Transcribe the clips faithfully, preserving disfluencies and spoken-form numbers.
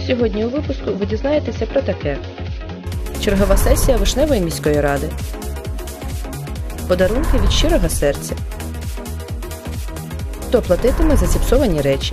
Сьогодні у випуску ви дізнаєтеся про таке. Чергова сесія Вишневої міської ради. Подарунки від щирого серця. Хто платитиме за зіпсовані речі?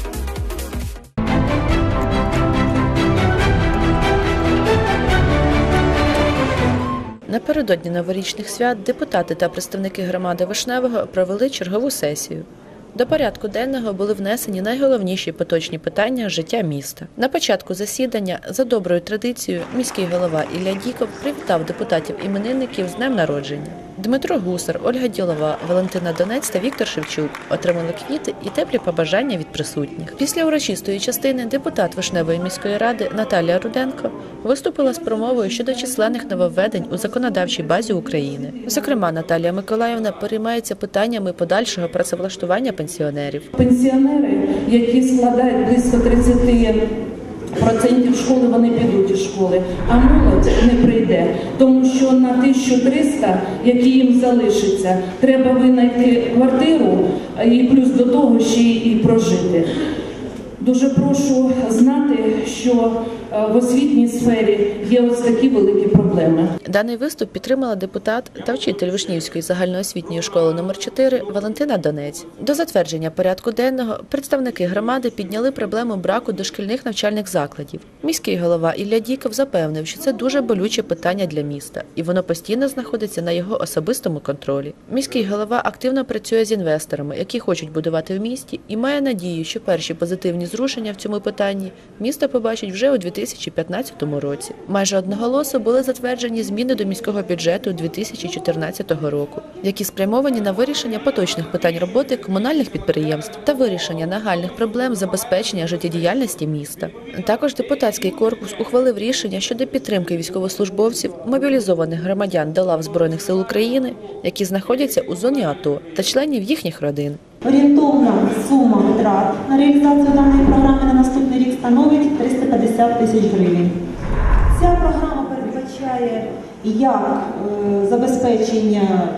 Напередодні новорічних свят депутати та представники громади Вишневого провели чергову сесію. До порядку денного були внесені найголовніші поточні питання життя міста. На початку засідання, за доброю традицією, міський голова Ілля Діков привітав депутатів-іменинників з днем народження. Дмитро Гусар, Ольга Ділова, Валентина Донець та Віктор Шевчук отримали квіти і теплі побажання від присутніх. Після урочистої частини депутат Вишневої міської ради Наталія Руденко виступила з промовою щодо численних нововведень у законодавчій базі України. Зокрема, Наталія Миколаївна переймається питаннями подальшого працевлаштування пенсіонерів. Пенсіонери, які складають близько тридцять процентів школи, вони підуть із школи, а молодь не прийде. Тому що на тисячу триста, які їм залишиться, треба винайти квартиру і плюс до того ще і прожити. Дуже прошу знати, що в освітній сфері є ось такі великі проблеми. Даний виступ підтримала депутат та вчитель Вишнівської загальноосвітньої школи номер чотири Валентина Донець. До затвердження порядку денного представники громади підняли проблему браку дошкільних навчальних закладів. Міський голова Ілля Діков запевнив, що це дуже болюче питання для міста, і воно постійно знаходиться на його особистому контролі. Міський голова активно працює з інвесторами, які хочуть будувати в місті, і має надію, що перші позитивні зрушення в цьому питанні місто побачить вже у дві тисячі п'ятнадцятому році. Майже одноголосо були затверджені зміни до міського бюджету дві тисячі чотирнадцятого року, які спрямовані на вирішення поточних питань роботи комунальних підприємств та вирішення нагальних проблем забезпечення життєдіяльності міста. Також депутатський корпус ухвалив рішення щодо підтримки військовослужбовців, мобілізованих громадян до лав Збройних сил України, які знаходяться у зоні АТО, та членів їхніх родин. Орієнтовна сума витрат на реалізацію даної програми на наступний рік становить триста п'ятдесят тисяч гривень. Ця програма передбачає як е, забезпечення,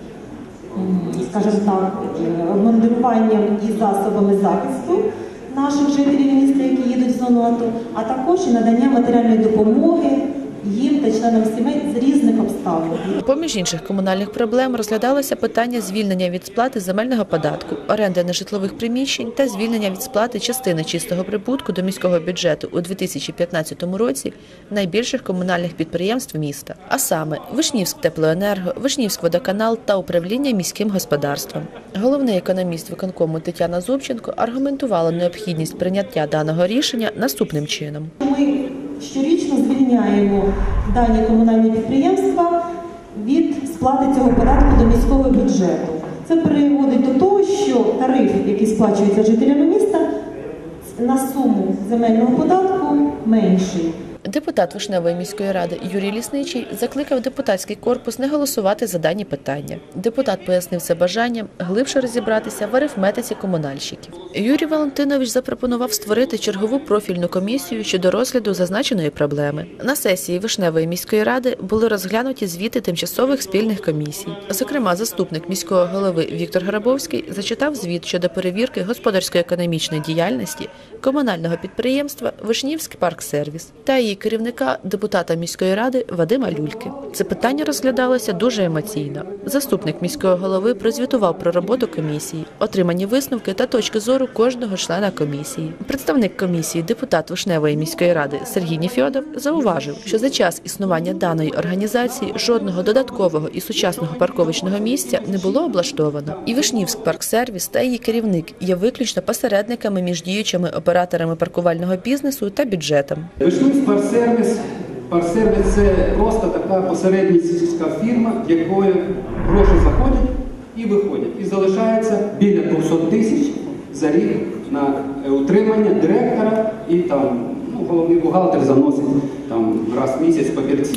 скажімо так, обмундируванням і засобами захисту наших жителів міста, які їдуть в зону АТО, а також і надання матеріальної допомоги їм та членам сімей з різних обставин. Поміж інших комунальних проблем розглядалося питання звільнення від сплати земельного податку, оренди нежитлових приміщень та звільнення від сплати частини чистого прибутку до міського бюджету у дві тисячі п'ятнадцятому році найбільших комунальних підприємств міста, а саме Вишнівськтеплоенерго, Вишнівськводоканал та управління міським господарством. Головний економіст виконкому Тетяна Зубченко аргументувала необхідність прийняття даного рішення наступним чином. Ми щорічно звільняємо дані комунальні підприємства від сплати цього податку до міського бюджету. Це приводить до того, що тариф, який сплачується жителями міста, на суму земельного податку менший. Депутат Вишневої міської ради Юрій Лісничий закликав депутатський корпус не голосувати за дані питання. Депутат пояснив це бажанням глибше розібратися в арифметиці комунальщиків. Юрій Валентинович запропонував створити чергову профільну комісію щодо розгляду зазначеної проблеми. На сесії Вишневої міської ради були розглянуті звіти тимчасових спільних комісій. Зокрема, заступник міського голови Віктор Грабовський зачитав звіт щодо перевірки господарсько-економічної діяльності комунального підприємства «Вишнівськпарксервіс» та її керівника, депутата міської ради Вадима Люльки. Це питання розглядалося дуже емоційно. Заступник міського голови прозвітував про роботу комісії, отримані висновки та точки зору кожного члена комісії. Представник комісії, депутат Вишневої міської ради Сергій Нефьодов зауважив, що за час існування даної організації жодного додаткового і сучасного парковочного місця не було облаштовано. І Вишнівськпарксервіс та її керівник є виключно посередниками між діючими операторами паркувального бізнесу та бюджетом. Парксервіс, парксервіс – це просто така посередницька фірма, в якої гроші заходять і виходять. І залишається біля двохсот тисяч за рік на утримання директора і там, ну, головний бухгалтер заносить там раз в місяць папірці.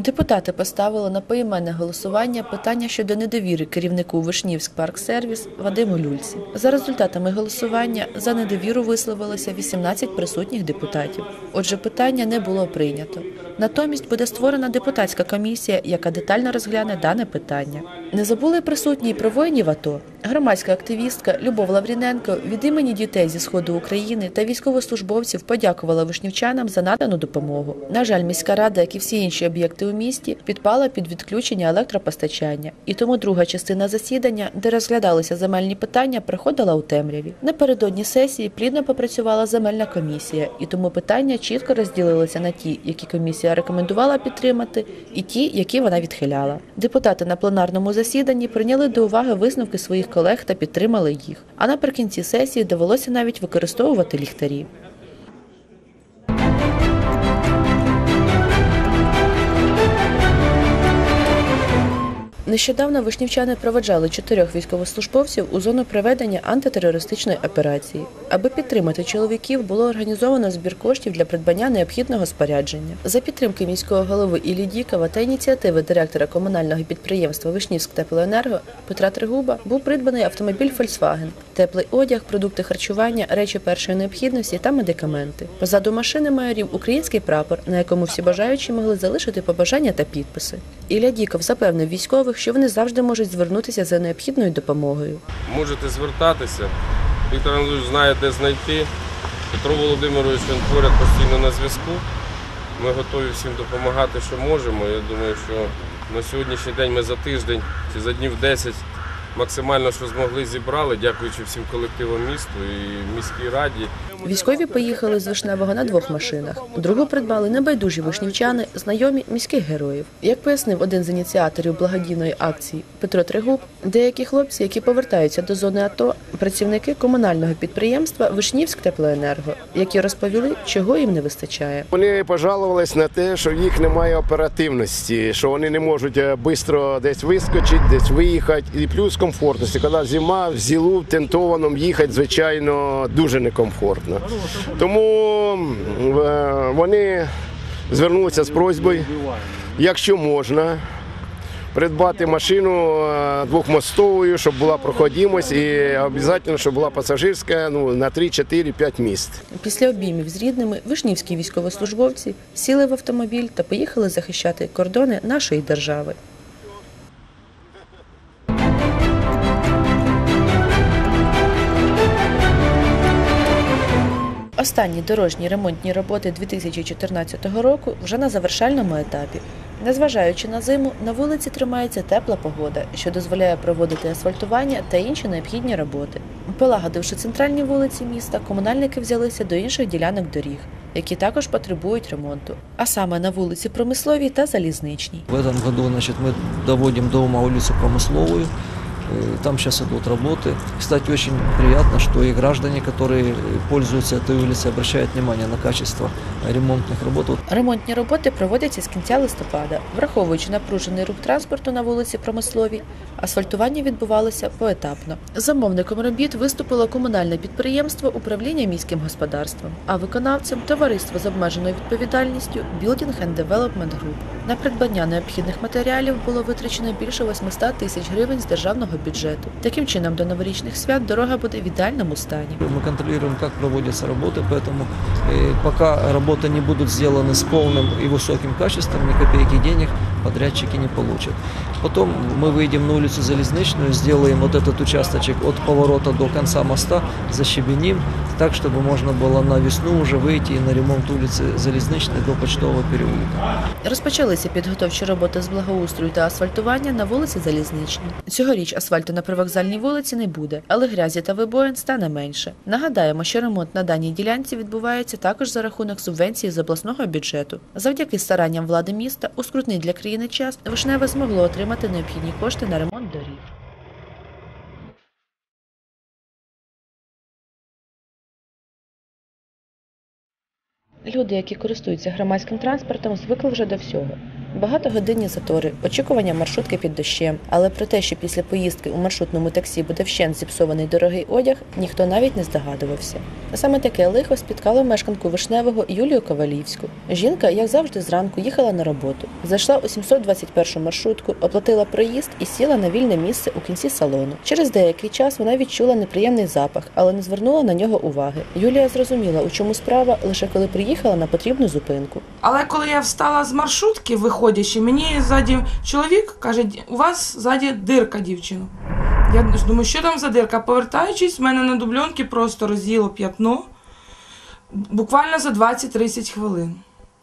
Депутати поставили на поіменне голосування питання щодо недовіри керівнику Вишнівськпарксервіс Вадиму Люльці. За результатами голосування за недовіру висловилося вісімнадцять присутніх депутатів. Отже, питання не було прийнято. Натомість буде створена депутатська комісія, яка детально розгляне дане питання. Не забули присутні й про воїнів АТО. Громадська активістка Любов Лавріненко від імені дітей зі Сходу України та військовослужбовців подякувала вишнівчанам за надану допомогу. На жаль, міська рада, як і всі інші об'єкти у місті, підпала під відключення електропостачання. І тому друга частина засідання, де розглядалися земельні питання, проходила у темряві. Напередодні сесії плідно попрацювала земельна комісія, і тому питання чітко розділилися на ті, які комісія рекомендувала підтримати, і ті, які вона відхиляла. Депутати на пленарному засіданні прийняли до уваги висновки своїх колег та підтримали їх. А наприкінці сесії довелося навіть використовувати ліхтарі. Нещодавно вишнівчани проведжали чотирьох військовослужбовців у зону проведення антитерористичної операції. Аби підтримати чоловіків, було організовано збір коштів для придбання необхідного спорядження. За підтримки міського голови Іллі Дікова та ініціативи директора комунального підприємства «Вишнівськтеплоенерго» Петра Тригуба був придбаний автомобіль «Фольксваген», теплий одяг, продукти харчування, речі першої необхідності та медикаменти. Позаду машини майорів український прапор, на якому всі бажаючі могли залишити побажання та підписи. Ілля Діков запевнив військових, що вони завжди можуть звернутися за необхідною допомогою. Можете звертатися. Віктор Анатолійович знає, де знайти. Петро Володимирович, він поряд постійно на зв'язку. Ми готові всім допомагати, що можемо. Я думаю, що на сьогоднішній день ми за тиждень чи за днів десять максимально, що змогли, зібрали, дякуючи всім колективам місту і міській раді. Військові поїхали з Вишневого на двох машинах. Другу придбали небайдужі вишнівчани, знайомі міських героїв. Як пояснив один з ініціаторів благодійної акції Петро Тригуб, деякі хлопці, які повертаються до зони АТО, працівники комунального підприємства «Вишнівськтеплоенерго», які розповіли, чого їм не вистачає. Вони пожалувались на те, що в їх немає оперативності, що вони не можуть швидко десь вискочити, десь виїхати. І плюс комфортності. Коли зима, в зілу, в тентованому їхати, звичайно, дуже некомфортно. Тому вони звернулися з просьбою, якщо можна, придбати машину двохмостовою, щоб була проходимость і обов'язково, щоб була пасажирська, ну, на три, чотири, п'ять місць. Після обіймів з рідними вишнівські військовослужбовці сіли в автомобіль та поїхали захищати кордони нашої держави. Останні дорожні ремонтні роботи дві тисячі чотирнадцятого року вже на завершальному етапі. Незважаючи на зиму, на вулиці тримається тепла погода, що дозволяє проводити асфальтування та інші необхідні роботи. Полагодивши центральні вулиці міста, комунальники взялися до інших ділянок доріг, які також потребують ремонту, а саме на вулиці Промисловій та Залізничній. В этом году, значит, мы доводим до ума улицу Промысловую. Там сейчас идут работы. Кстати, очень приятно, что и граждане, которые пользуются этой улицей, обращают внимание на качество ремонтных работ. Ремонтні роботи проводяться з кінця листопада. Враховуючи напружений рух транспорту на вулиці Промисловій, асфальтування відбувалося поетапно. Замовником робіт виступило комунальне підприємство управління міським господарством, а виконавцем – товариство з обмеженою відповідальністю Building and Development Group. На придбання необхідних матеріалів було витрачено більше восьмисот тисяч гривень з державного бюджету. Таким чином, до новорічних свят дорога буде в ідеальному стані. Мы контролируем, как проводятся работы, поэтому э, пока работы не будут сделаны с полным и высоким качеством, ни копейки денег подрядчики не получат. Потом мы выйдем на улицу Залезничную, сделаем вот этот участочек от поворота до конца моста, защебеним, так, чтобы можно было на весну уже выйти на ремонт улицы Залезничной до Почтового переулка. Розпочалися підготовчі роботи з благоустрою та асфальтування на вулиці Залізничній. Цьогоріч асфальту на привокзальній вулиці не буде, але грязі та вибоїн стане менше. Нагадаємо, що ремонт на даній ділянці відбувається також за рахунок субвенції з обласного бюджету. Завдяки старанням влади міста у скрутний для країни час Вишневе змогло отримати необхідні кошти на ремонт доріг. Люди, які користуються громадським транспортом, звикли вже до всього. Багатогодинні затори, очікування маршрутки під дощем. Але про те, що після поїздки у маршрутному таксі буде вщент зіпсований дорогий одяг, ніхто навіть не здогадувався. А саме таке лихо спіткало мешканку Вишневого Юлію Ковалівську. Жінка, як завжди, зранку їхала на роботу. Зайшла у сімсот двадцять першу маршрутку, оплатила проїзд і сіла на вільне місце у кінці салону. Через деякий час вона відчула неприємний запах, але не звернула на нього уваги. Юлія зрозуміла, у чому справа, лише коли приїхала на потрібну зупинку. Але коли я встала з маршрутки, виходячи, мені ззаді чоловік каже, у вас ззаді дирка, дівчино. Я думаю, що там за дирка? Повертаючись, в мене на дубльонці просто роз'їло п'ятно, буквально за двадцять-тридцять хвилин.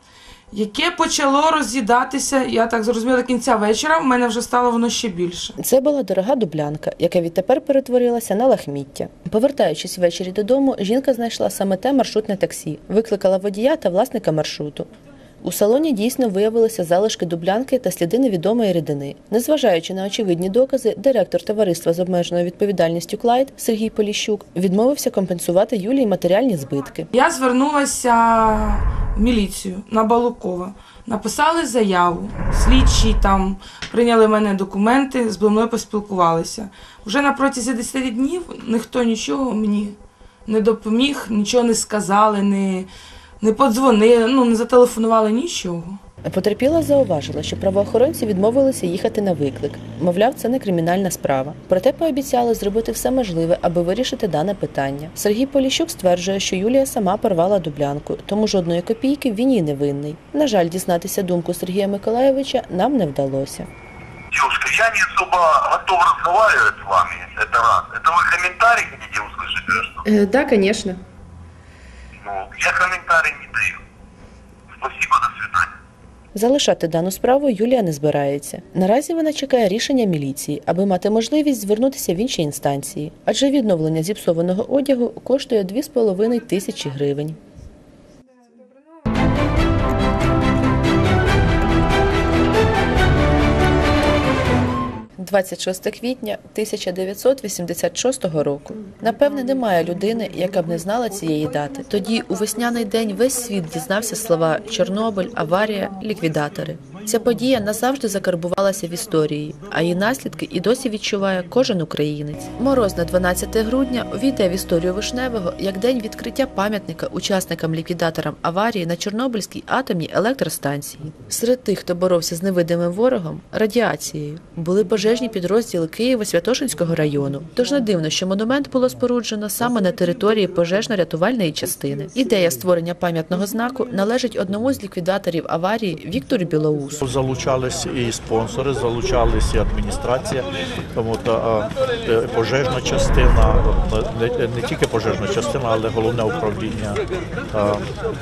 Яке почало роз'їдатися, я так зрозуміла, до кінця вечора, в мене вже стало воно ще більше. Це була дорога дублянка, яка відтепер перетворилася на лахміття. Повертаючись ввечері додому, жінка знайшла саме те маршрутне таксі, викликала водія та власника маршруту. У салоні дійсно виявилися залишки дублянки та сліди невідомої рідини. Незважаючи на очевидні докази, директор товариства з обмеженою відповідальністю «Клайд» Сергій Поліщук відмовився компенсувати Юлії матеріальні збитки. Я звернулася в міліцію на Балукова. Написали заяву, слідчі там прийняли в мене документи, з мною поспілкувалися. Вже на протязі десяти днів ніхто нічого мені не допоміг, нічого не сказали, не... Не подзвонили, ну, не зателефонували, нічого. Потерпіла зауважила, що правоохоронці відмовилися їхати на виклик. Мовляв, це не кримінальна справа. Проте пообіцяли зробити все можливе, аби вирішити дане питання. Сергій Поліщук стверджує, що Юлія сама порвала дублянку, тому жодної копійки він їй не винний. На жаль, дізнатися думку Сергія Миколаєвича нам не вдалося. Девушка, я не особо готов разговаривать с вами, это раз. Это вы комментарий хотите услышать или что? Э, да, конечно. Ну, я комментарий не даю. Спасибо, до свидания. Залишати дану справу Юлія не збирається. Наразі вона чекає рішення міліції, аби мати можливість звернутися в інші інстанції. Адже відновлення зіпсованого одягу коштує дві з половиною тисячі гривень. двадцять шостого квітня тисяча дев'ятсот вісімдесят шостого року. Напевне, немає людини, яка б не знала цієї дати. Тоді у весняний день весь світ дізнався слова «Чорнобиль», «аварія», «ліквідатори». Ця подія назавжди закарбувалася в історії, а її наслідки і досі відчуває кожен українець. Морозне дванадцяте грудня увійде в історію Вишневого як день відкриття пам'ятника учасникам-ліквідаторам аварії на Чорнобильській атомній електростанції. Серед тих, хто боровся з невидимим ворогом – радіацією, були пожежні підрозділи Києво-Святошинського району. Тож не дивно, що монумент було споруджено саме на території пожежно-рятувальної частини. Ідея створення пам'ятного знаку належить одному з ліквідаторів аварії Віктору Білоусу. Залучались і спонсори, залучались і адміністрація, тому та пожежна частина, не, не тільки пожежна частина, але головне управління а,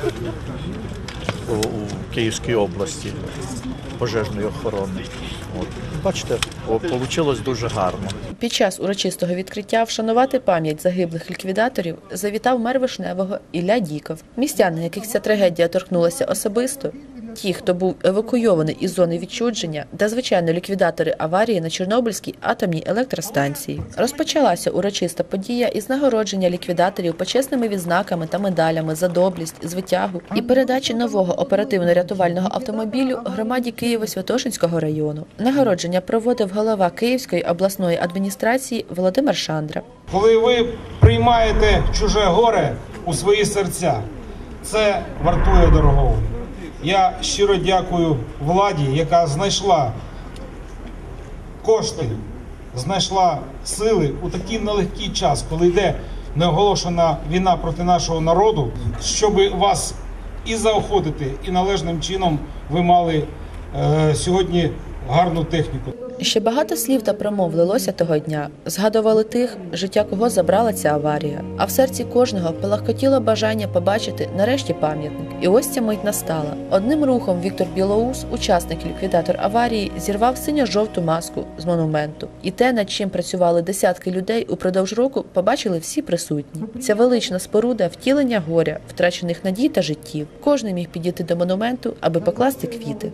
у, у Київській області пожежної охорони. От. Бачите, вийшло дуже гарно. Під час урочистого відкриття вшанувати пам'ять загиблих ліквідаторів завітав мер Вишневого Ілля Діков. Містяни, яких ця трагедія торкнулася особисто, ті, хто був евакуйований із зони відчудження, та, звичайно, ліквідатори аварії на Чорнобильській атомній електростанції. Розпочалася урочиста подія із нагородження ліквідаторів почесними відзнаками та медалями за доблесть, звитягу і передачі нового оперативно-рятувального автомобілю громаді Києво-Святошинського району. Нагородження проводив голова Київської обласної адміністрації Володимир Шандра. Коли ви приймаєте чуже горе у свої серця, це вартує дорогого. Я щиро дякую владі, яка знайшла кошти, знайшла сили у такий нелегкий час, коли йде неоголошена війна проти нашого народу, щоб вас і заохотити, і належним чином ви мали е, сьогодні гарну техніку. Ще багато слів та промов лилося того дня. Згадували тих, життя кого забрала ця аварія. А в серці кожного палахкотіло бажання побачити нарешті пам'ятник. І ось ця мить настала. Одним рухом Віктор Білоус, учасник і ліквідатор аварії, зірвав синьо-жовту маску з монументу. І те, над чим працювали десятки людей упродовж року, побачили всі присутні. Ця велична споруда – втілення горя, втрачених надій та життів. Кожен міг підійти до монументу, аби покласти квіти.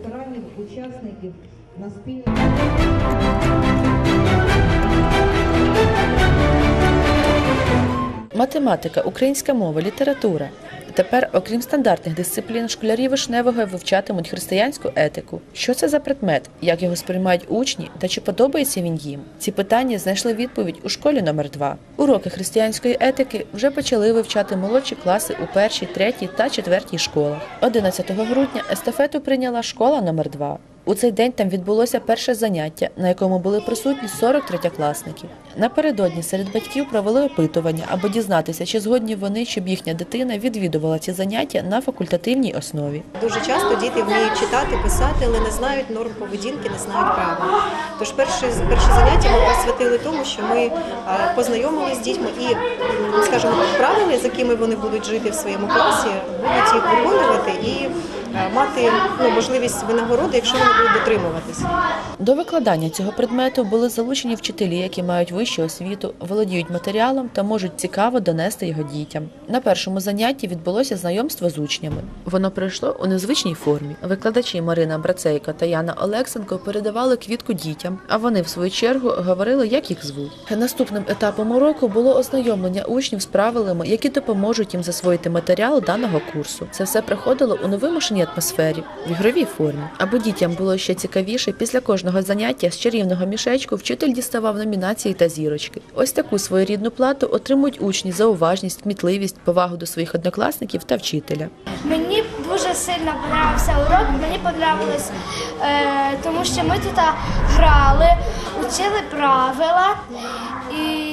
Математика, українська мова, література. Відтепер, окрім стандартних дисциплін, школярі Вишневого вивчатимуть християнську етику. Що це за предмет, як його сприймають учні та чи подобається він їм? Ці питання знайшли відповідь у школі номер два. Уроки християнської етики вже почали вивчати молодші класи у першій, третій та четвертій школах. одинадцятого грудня естафету прийняла школа номер два. У цей день там відбулося перше заняття, на якому були присутні сорок третьокласників. Напередодні серед батьків провели опитування, аби дізнатися, чи згодні вони, щоб їхня дитина відвідувала ці заняття на факультативній основі. Дуже часто діти вміють читати, писати, але не знають норм поведінки, не знають правил. Тож перші, перші заняття ми присвятили тому, що ми познайомилися з дітьми і, скажімо, правила, з якими вони будуть жити в своєму класі, будуть їх виконувати і мати ну, можливість винагороди, якщо вони будуть дотримуватися. До викладання цього предмету були залучені вчителі, які мають вищу освіту, володіють матеріалом та можуть цікаво донести його дітям. На першому занятті відбулося знайомство з учнями. Воно пройшло у незвичній формі. Викладачі Марина Брацейко та Яна Олексенко передавали квітку дітям, а вони, в свою чергу, говорили, як їх звуть. Наступним етапом уроку було ознайомлення учнів з правилами, які допоможуть їм засвоїти матеріал даного курсу. Це все проходило у невимушеній атмосфері, в ігровій формі. Аби дітям було ще цікавіше, після кожного заняття з чарівного мішечку вчитель діставав номінації та зірочки. Ось таку своєрідну плату отримують учні за уважність, кмітливість, повагу до своїх однокласників та вчителя. Мені дуже сильно подобався урок, мені подобалось, е, тому що ми тут грали, учили правила і,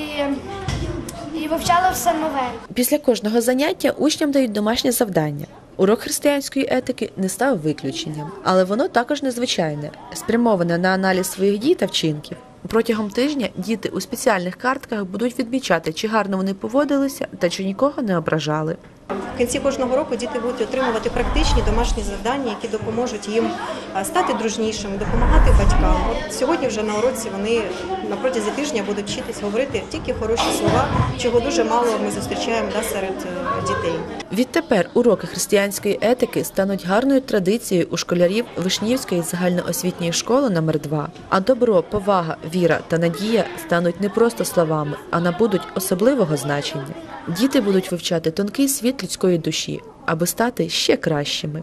і вивчали все нове. Після кожного заняття учням дають домашнє завдання. Урок християнської етики не став виключенням, але воно також незвичайне, спрямоване на аналіз своїх дій та вчинків. Протягом тижня діти у спеціальних картках будуть відмічати, чи гарно вони поводилися та чи нікого не ображали. В кінці кожного року діти будуть отримувати практичні домашні завдання, які допоможуть їм стати дружнішими, допомагати батькам. От сьогодні вже на уроці вони на протязі тижня будуть вчитись говорити тільки хороші слова, чого дуже мало ми зустрічаємо да, серед дітей. Відтепер уроки християнської етики стануть гарною традицією у школярів Вишнівської загальноосвітньої школи номер два. А добро, повага, віра та надія стануть не просто словами, а набудуть особливого значення. Діти будуть вивчати тонкий світ людської душі, аби стати ще кращими.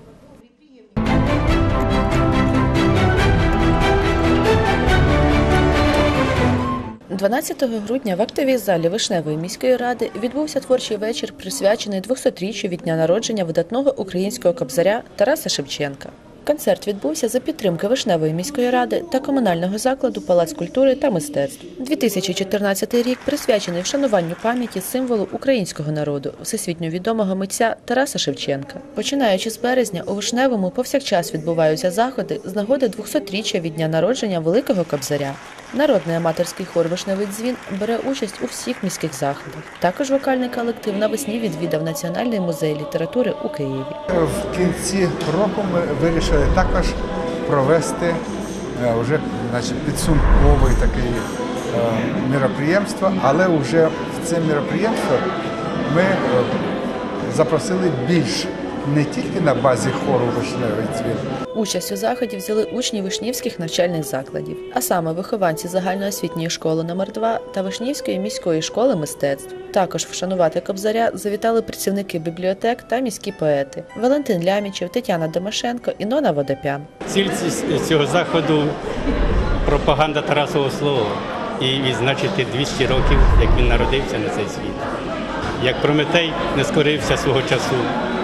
дванадцятого грудня в актовій залі Вишневої міської ради відбувся творчий вечір, присвячений двохсотріччю від дня народження видатного українського кобзаря Тараса Шевченка. Концерт відбувся за підтримки Вишневої міської ради та комунального закладу «Палац культури та мистецтв». дві тисячі чотирнадцятий рік присвячений вшануванню пам'яті символу українського народу, всесвітньо відомого митця Тараса Шевченка. Починаючи з березня, у Вишневому повсякчас відбуваються заходи з нагоди двохсотріччя від дня народження великого кобзаря. Народний аматорський хор «Вишневий дзвін» бере участь у всіх міських заходах. Також вокальний колектив навесні відвідав Національний музей літератури у Києві. В кінці року ми вирішили також провести вже, значить, підсумковий такий міроприємство, але вже в це міроприємство ми запросили більш не тільки на базі хору «Вишневий дзвін». Участь у заході взяли учні вишнівських навчальних закладів, а саме вихованці загальноосвітньої школи номер два та Вишнівської міської школи мистецтв. Також вшанувати кобзаря завітали працівники бібліотек та міські поети – Валентин Лямічев, Тетяна Домашенко і Нона Водопян. Ціль цього заходу – пропаганда Тарасового слова і відзначити двісті років, як він народився на цей світ. Як Прометей не скорився свого часу.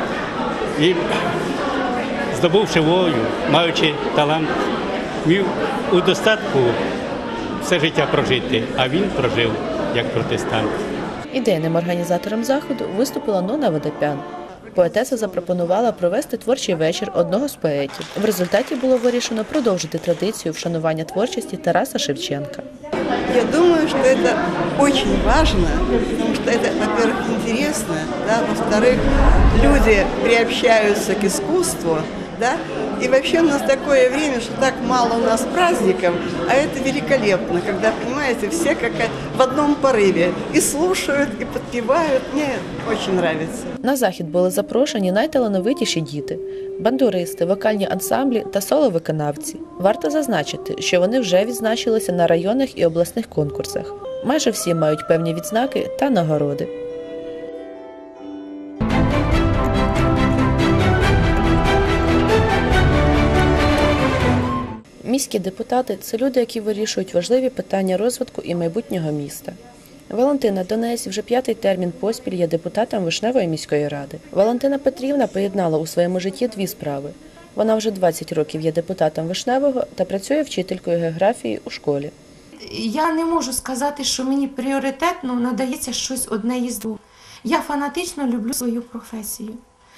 І здобувши волю, маючи талант, міг у достатку все життя прожити, а він прожив як протестант. Ідейним організатором заходу виступила Нона Водопян. Поетеса запропонувала провести творчий вечір одного з поетів. В результаті було вирішено продовжити традицію вшанування творчості Тараса Шевченка. Я думаю, что это очень важно, потому что это, во-первых, интересно, да, во-вторых, люди приобщаются к искусству, да, и вообще у нас такое время, что так мало у нас праздников, а это великолепно, когда, понимаете, все как в одном порыве и слушают, и подпевают, мне очень нравится. На захід були запрошені найталановитіші діти – бандуристи, вокальні ансамблі та соло-виконавці. Варто зазначити, що вони вже відзначилися на районних і обласних конкурсах. Майже всі мають певні відзнаки та нагороди. Міські депутати – це люди, які вирішують важливі питання розвитку і майбутнього міста. Валентина Донець вже п'ятий термін поспіль є депутатом Вишневої міської ради. Валентина Петрівна поєднала у своєму житті дві справи. Вона вже двадцять років є депутатом Вишневого та працює вчителькою географії у школі. Я не можу сказати, що мені пріоритетно надається щось одне із двох. Я фанатично люблю свою професію.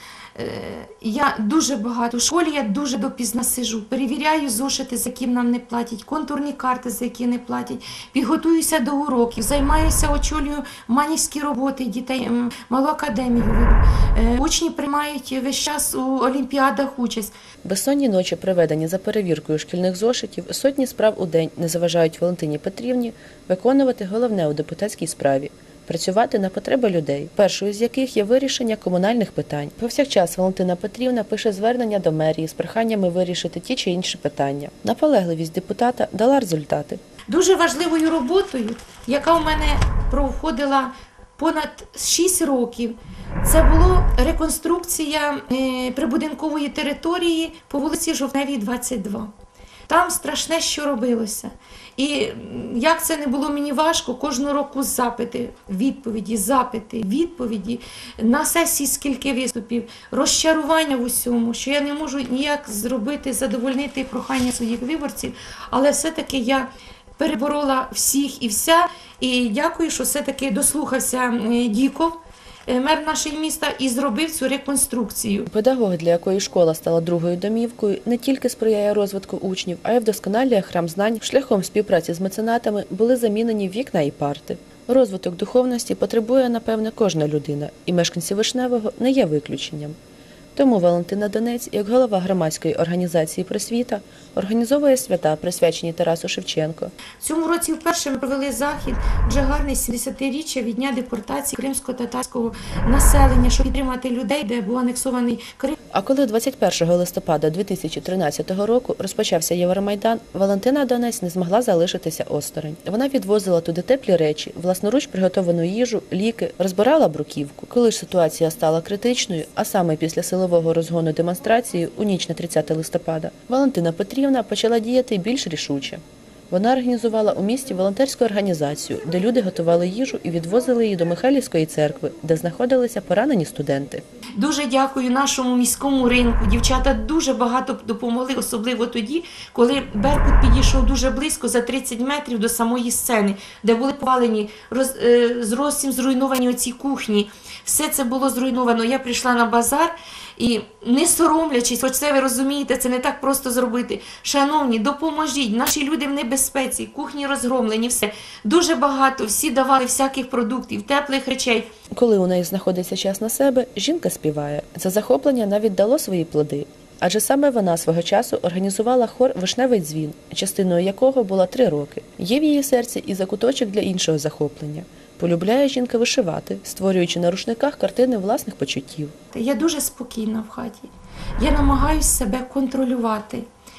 Я дуже багато в школі, я дуже допізно сиджу, перевіряю зошити, за які нам не платять, контурні карти, за які не платять, підготуюся до уроків, займаюся, очолюю манівські роботи дітей, малу академію веду. Учні приймають весь час у олімпіадах участь. Безсонні ночі, проведені за перевіркою шкільних зошитів, сотні справ у день не заважають Валентині Петрівні виконувати головне у депутатській справі – працювати на потреби людей, першою з яких є вирішення комунальних питань. Повсякчас Валентина Петрівна пише звернення до мерії з проханнями вирішити ті чи інші питання. Наполегливість депутата дала результати. Дуже важливою роботою, яка у мене проходила понад шість років, це була реконструкція прибудинкової території по вулиці Жовтневій, двадцять два. Там страшне, що робилося. І як це не було мені важко, кожного року запити, відповіді, запити, відповіді, на сесії скільки виступів, розчарування в усьому, що я не можу ніяк зробити, задовольнити прохання своїх виборців, але все-таки я переборола всіх і вся, і дякую, що все-таки дослухався Діков, мер нашого міста, і зробив цю реконструкцію. Педагог, для якої школа стала другою домівкою, не тільки сприяє розвитку учнів, а й вдосконалює храм знань. Шляхом співпраці з меценатами були замінені вікна і парти. Розвиток духовності потребує, напевне, кожна людина, і мешканці Вишневого не є виключенням. Тому Валентина Донець, як голова громадської організації «Просвіта», організовує свята, присвячені Тарасу Шевченку. В цьому році вперше ми провели захід, вже гарний сімдесятиріччя від дня депортації кримсько-татарського населення, щоб підтримати людей, де був анексований Крим. А коли двадцять першого листопада дві тисячі тринадцятого року розпочався Євромайдан, Валентина Донець не змогла залишитися осторонь. Вона відвозила туди теплі речі, власноруч приготовану їжу, ліки, розбирала бруківку. Коли ж ситуація стала критичною, а саме після силового розгону демонстрації у ніч на тридцяте листопада, Валентина Петрівна почала діяти більш рішуче. Вона організувала у місті волонтерську організацію, де люди готували їжу і відвозили її до Михайлівської церкви, де знаходилися поранені студенти. Дуже дякую нашому міському ринку. Дівчата дуже багато допомогли, особливо тоді, коли Беркут підійшов дуже близько, за тридцять метрів до самої сцени, де були повалені, роз, е, зовсім зруйновані оці кухні. Все це було зруйновано. Я прийшла на базар і, не соромлячись, хоч це ви розумієте, це не так просто зробити. Шановні, допоможіть, наші люди в небезпеці, кухні розгромлені, все. Дуже багато, всі давали всяких продуктів, теплих речей. Коли у неї знаходиться час на себе, жінка співає. Це захоплення навіть дало свої плоди. Адже саме вона свого часу організувала хор «Вишневий дзвін», частиною якого була три роки. Є в її серці і закуточок для іншого захоплення. Полюбляє жінка вишивати, створюючи на рушниках картини власних почуттів. Я дуже спокійна в хаті. Я намагаюся себе контролювати.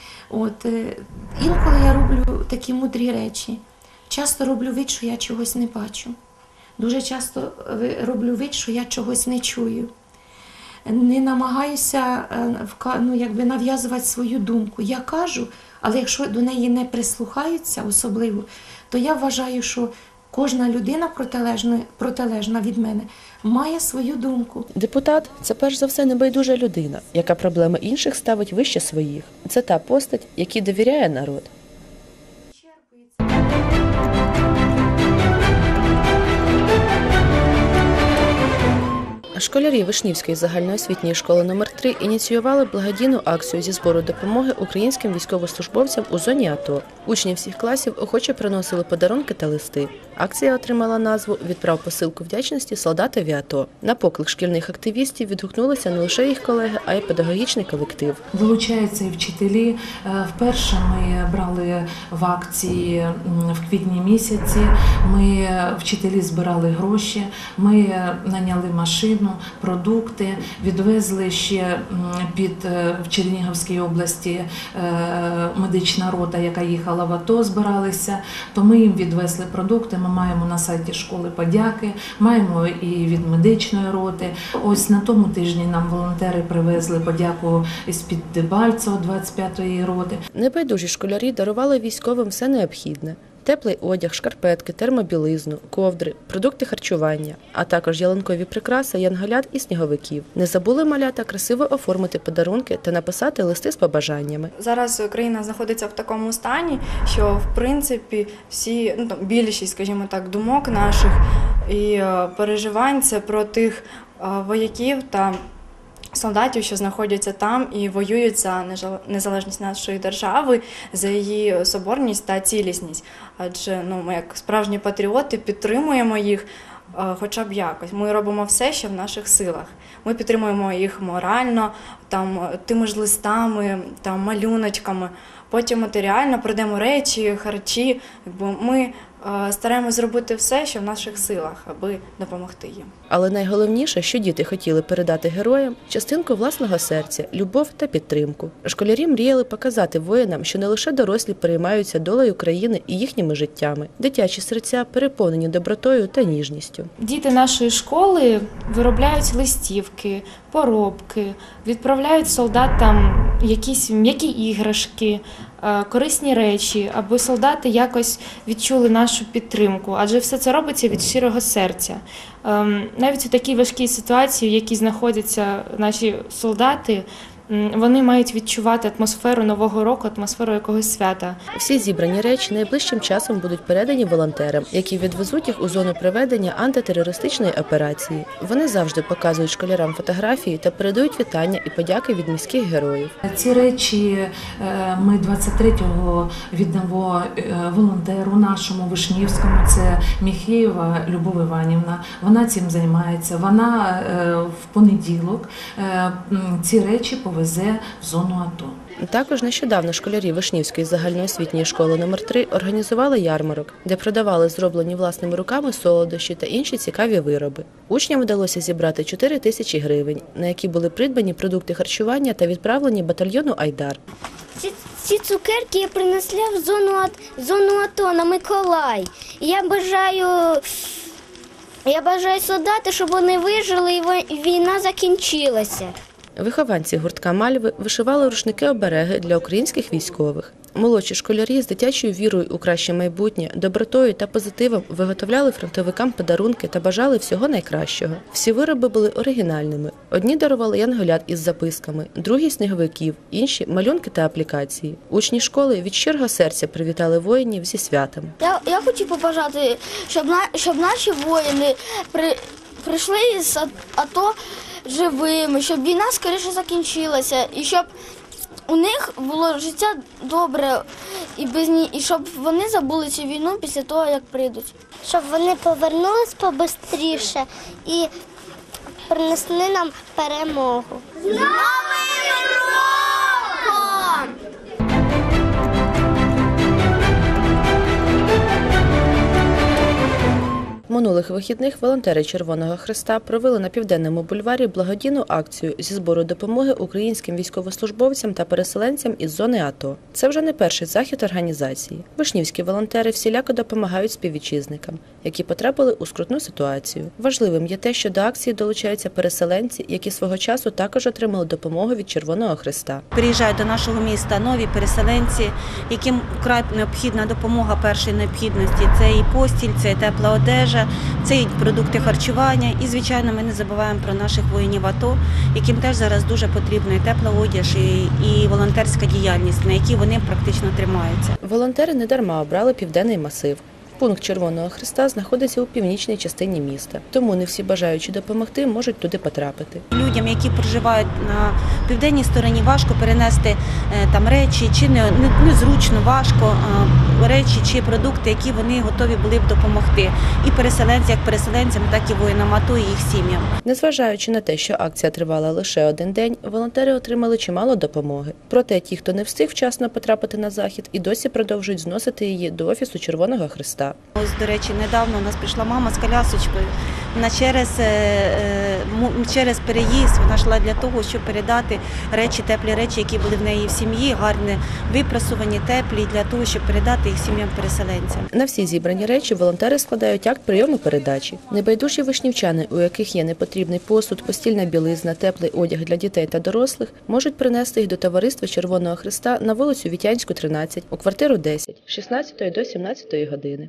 От, інколи я роблю такі мудрі речі. Часто роблю вид, що я чогось не бачу. Дуже часто роблю вид, що я чогось не чую. Не намагаюся ну, якби нав'язувати свою думку. Я кажу, але якщо до неї не прислухаються особливо, то я вважаю, що кожна людина протилежна, протилежна від мене має свою думку. Депутат – це перш за все небайдужа людина, яка проблеми інших ставить вище своїх. Це та постать, якій довіряє народ. Школярі Вишнівської загальноосвітньої школи номер три ініціювали благодійну акцію зі збору допомоги українським військовослужбовцям у зоні АТО. Учні всіх класів охоче приносили подарунки та листи. Акція отримала назву «Відправ посилку вдячності солдатові АТО». На поклик шкільних активістів відгукнулися не лише їх колеги, а й педагогічний колектив. Долучаються і вчителі. Вперше ми брали в акції в квітні місяці. Ми, вчителі, збирали гроші, ми наняли машину, продукти, відвезли ще під в Чернігівській області медична рота, яка їхала в АТО, збиралися, то ми їм відвезли продукти. ми маємо на сайті школи подяки, маємо і від медичної роти. Ось на тому тижні нам волонтери привезли подяку із-під Дебальцево двадцять п'ятої роти. Небайдужі школярі дарували військовим все необхідне. Теплий одяг, шкарпетки, термобілизну, ковдри, продукти харчування, а також ялинкові прикраси, янголят і сніговиків. Не забули малята красиво оформити подарунки та написати листи з побажаннями. Зараз країна знаходиться в такому стані, що в принципі всі, ну там більшість, скажімо так, думок наших і переживань це про тих вояків та солдатів, що знаходяться там і воюють за незалежність нашої держави, за її соборність та цілісність. Адже ну, ми, як справжні патріоти, підтримуємо їх хоча б якось. Ми робимо все, що в наших силах. Ми підтримуємо їх морально, там, тими ж листами, там, малюночками. Потім матеріально продаємо речі, харчі. Ми стараємось зробити все, що в наших силах, аби допомогти їм. Але найголовніше, що діти хотіли передати героям – частинку власного серця, любов та підтримку. Школярі мріяли показати воїнам, що не лише дорослі переймаються долею країни і їхніми життями. Дитячі серця переповнені добротою та ніжністю. Діти нашої школи виробляють листівки, поробки, відправляють солдатам якісь м'які іграшки, корисні речі, аби солдати якось відчули нашу підтримку, адже все це робиться від щирого серця. Навіть у такій важкій ситуації, в якій знаходяться наші солдати, вони мають відчувати атмосферу Нового року, атмосферу якогось свята. Всі зібрані речі найближчим часом будуть передані волонтерам, які відвезуть їх у зону проведення антитерористичної операції. Вони завжди показують школярам фотографії та передають вітання і подяки від міських героїв. Ці речі ми двадцять третього віддамо волонтеру нашому Вишнівському, це Міхеєва Любов Іванівна. Вона цим займається. Вона в понеділок ці речі повезе в зону АТО. Також нещодавно школярі Вишнівської загальноосвітньої школи номер три організували ярмарок, де продавали зроблені власними руками солодощі та інші цікаві вироби. Учням вдалося зібрати чотири тисячі гривень, на які були придбані продукти харчування та відправлені батальйону «Айдар». Ці, ці цукерки я принесла в зону, зону АТО на Миколай. Я бажаю, я бажаю солдати, щоб вони вижили і війна закінчилася. Вихованці гуртка «Мальви» вишивали рушники-обереги для українських військових. Молодші школярі з дитячою вірою у краще майбутнє, добротою та позитивом виготовляли фронтовикам подарунки та бажали всього найкращого. Всі вироби були оригінальними. Одні дарували янголят із записками, другі – сніговиків, інші – малюнки та аплікації. Учні школи від щирого серця привітали воїнів зі святом. Я, я хочу побажати, щоб, на, щоб наші воїни при, прийшли з АТО живими, щоб війна скоріше закінчилася і щоб у них було життя добре і без ні, і щоб вони забули цю війну після того, як прийдуть. Щоб вони повернулись побистріше і принесли нам перемогу. З Новим роком! Минулих вихідних волонтери Червоного Хреста провели на Південному бульварі благодійну акцію зі збору допомоги українським військовослужбовцям та переселенцям із зони АТО. Це вже не перший захід організації. Вишнівські волонтери всіляко допомагають співвітчизникам, які потрапили у скрутну ситуацію. Важливим є те, що до акції долучаються переселенці, які свого часу також отримали допомогу від Червоного Хреста. Приїжджають до нашого міста нові переселенці, яким вкрай необхідна допомога першої необхідності. Це і постіль, це і тепла одежа, це і продукти харчування. І, звичайно, ми не забуваємо про наших воїнів АТО, яким теж зараз дуже потрібна і тепла одяж, і, і волонтерська діяльність, на якій вони практично тримаються. Волонтери не дарма обрали Південний масив. Пункт Червоного Хреста знаходиться у північній частині міста, тому не всі бажаючі допомогти можуть туди потрапити. Людям, які проживають на південній стороні, важко перенести там речі, чи не, не, незручно, важко речі чи продукти, які вони готові були б допомогти. І переселенцям, як переселенцям, так і воїнам АТО і їх сім'ям. Незважаючи на те, що акція тривала лише один день, волонтери отримали чимало допомоги. Проте ті, хто не встиг вчасно потрапити на захід, і досі продовжують зносити її до Офісу Червоного Хреста. Ось, до речі, недавно у нас прийшла мама з колясочкою. на через, через переїзд вона йшла для того, щоб передати речі, теплі речі, які були в неї в сім'ї, гарні, випрасувані, теплі, для того, щоб передати їх сім'ям-переселенцям. На всі зібрані речі волонтери складають акт прийому передачі. Небайдужі вишнівчани, у яких є непотрібний посуд, постільна білизна, теплий одяг для дітей та дорослих, можуть принести їх до товариства Червоного Хреста на вулицю Вітянську, тринадцять, у квартиру десять, з шістнадцятої до сімнадцятої години.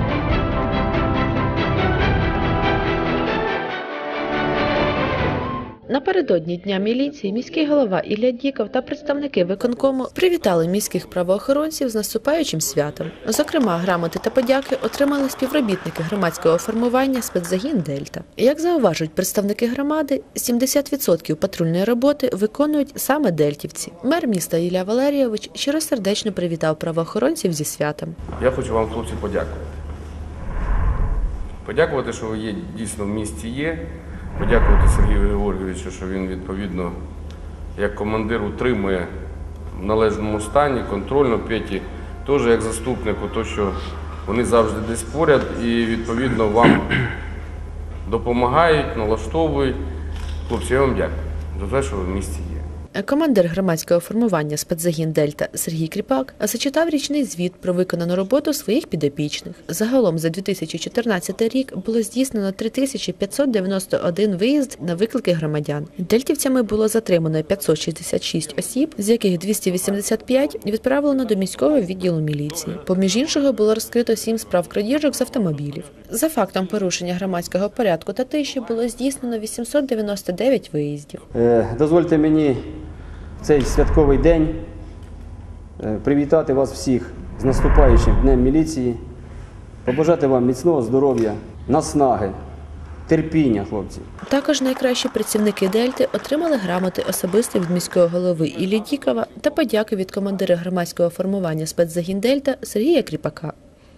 Напередодні Дня міліції міський голова Ілля Діков та представники виконкому привітали міських правоохоронців з наступаючим святом. Зокрема, грамоти та подяки отримали співробітники громадського формування спецзагін «Дельта». Як зауважують представники громади, сімдесят відсотків патрульної роботи виконують саме дельтівці. Мер міста Ілля Валерійович щиросердечно привітав правоохоронців зі святом. Я хочу вам, хлопці, подякувати. Подякувати, що ви є, дійсно в місті є. Подякувати Сергію Георгійовичу, що він, відповідно, як командир утримує в належному стані, контрольно, Петі, теж як заступнику, то що вони завжди десь поряд і, відповідно, вам допомагають, налаштовують. Хлопці, я вам дякую за те, що ви в місті є. Командир громадського формування спецзагін «Дельта» Сергій Кріпак зачитав річний звіт про виконану роботу своїх підопічних. Загалом за дві тисячі чотирнадцятий рік було здійснено три тисячі п'ятсот дев'яносто один виїзд на виклики громадян. Дельтівцями було затримано п'ятсот шістдесят шість осіб, з яких двісті вісімдесят п'ять відправлено до міського відділу міліції. Поміж іншого було розкрито сім справ крадіжок з автомобілів. За фактом порушення громадського порядку та тиші було здійснено вісімсот дев'яносто дев'ять виїздів. Дозвольте мені цей святковий день привітати вас всіх з наступаючим Днем міліції, побажати вам міцного здоров'я, наснаги, терпіння, хлопці. Також найкращі працівники «Дельти» отримали грамоти особисто від міського голови Іллі Дікова та подяки від командира громадського формування спецзагін «Дельта» Сергія Кріпака.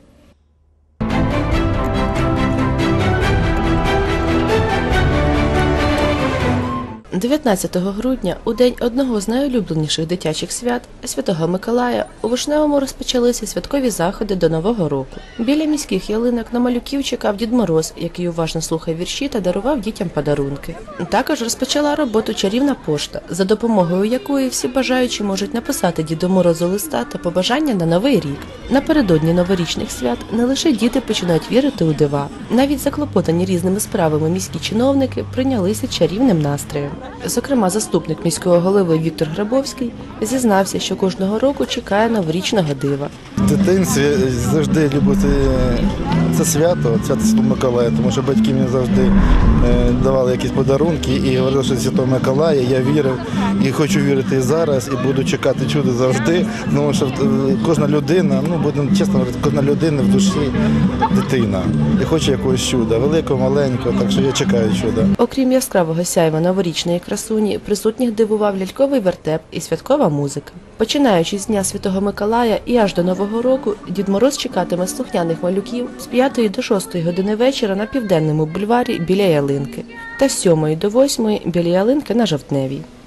дев'ятнадцятого грудня, у день одного з найулюбленіших дитячих свят – Святого Миколая, у Вишневому розпочалися святкові заходи до Нового року. Біля міських ялинок на малюків чекав Дід Мороз, який уважно слухав вірші та дарував дітям подарунки. Також розпочала роботу чарівна пошта, за допомогою якої всі бажаючі можуть написати Діду Морозу листа та побажання на Новий рік. Напередодні новорічних свят не лише діти починають вірити у дива. Навіть заклопотані різними справами міські чиновники прийнялися чарівним настроєм. Зокрема, заступник міського голови Віктор Грабовський зізнався, що кожного року чекає новорічного дива. В дитинстві завжди любив це свято, свято Святого Миколая, тому що батьки мені завжди давали якісь подарунки і говорили, що Святого Миколая, я вірив і хочу вірити і зараз, і буду чекати чуда завжди, тому що кожна людина, ну будемо чесно говорити, кожна людина в душі дитина і хоче якогось чуда, великого, маленького, так що я чекаю чуда. Окрім яскравого сяйва новорічної красуні, присутніх дивував ляльковий вертеп і святкова музика. Починаючи з Дня Святого Миколая і аж до Нового року, Дід Мороз чекатиме слухняних малюків з п'ятої до шостої години вечора на Південному бульварі біля ялинки та з сьомої до восьмої біля ялинки на Жовтневій.